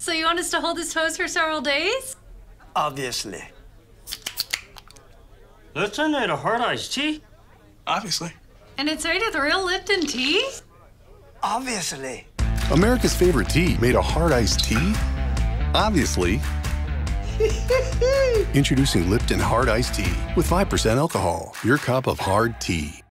So you want us to hold his toes for several days? Obviously. Lipton ate a hard iced tea? Obviously. And it's made with real Lipton tea? Obviously. America's favorite tea made a hard iced tea? Obviously. Introducing Lipton Hard Iced Tea with 5% alcohol. Your cup of hard tea.